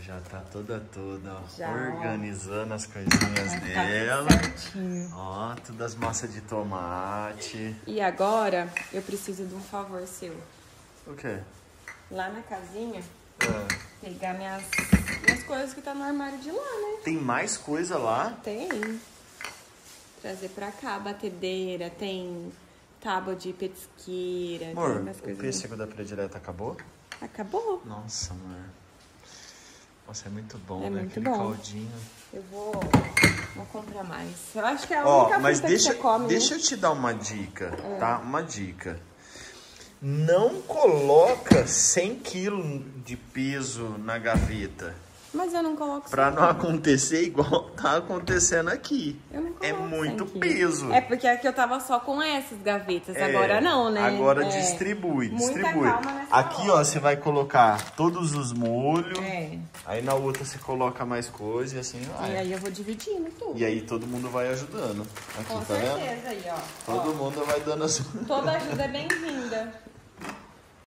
já tá toda, ó, Já, organizando as coisinhas dela. Certinho. Ó, todas as massas de tomate. E agora, eu preciso de um favor seu. O quê? Lá na casinha, É. pegar minhas coisas que tá no armário de lá, né? Tem mais coisa lá? Tem. Trazer pra cá, batedeira, tem tábua de petisqueira, Amor, tem umas o coisas. pêssego da predileta acabou? Acabou. Nossa, amor. Nossa, é muito bom, É né? muito Aquele bom. caldinho. Eu vou comprar mais. Eu acho que é a Ó, única mas fruta que você come, deixa né? eu te dar uma dica, tá? Uma dica. Não coloca 100 kg de peso na gaveta. Mas eu não coloco Pra sem não acontecer igual tá acontecendo aqui. Eu não É coloco muito sem peso. É porque aqui eu tava só com essas gavetas, É, agora não, né? Agora É. distribui. Muita calma nessa Aqui, hora. ó, você vai colocar todos os molhos. É. Aí na outra você coloca mais coisa e assim vai. E aí eu vou dividindo tudo. E aí todo mundo vai ajudando. Aqui, Com tá vendo? certeza aí, ó. Todo mundo vai dando as... Toda ajuda é bem-vinda.